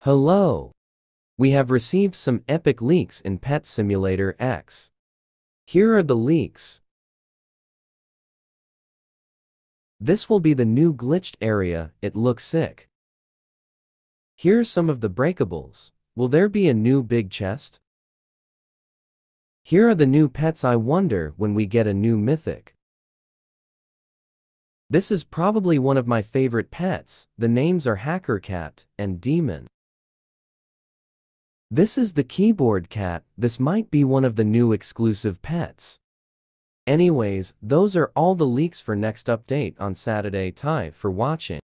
Hello! We have received some epic leaks in Pet Simulator X. Here are the leaks. This will be the new glitched area, it looks sick. Here's some of the breakables. Will there be a new big chest? Here are the new pets. I wonder when we get a new mythic. This is probably one of my favorite pets. The names are Hacker Cat and Demon. This is the keyboard cat. This might be one of the new exclusive pets. Anyways, those are all the leaks for next update on Saturday. Tie for watching.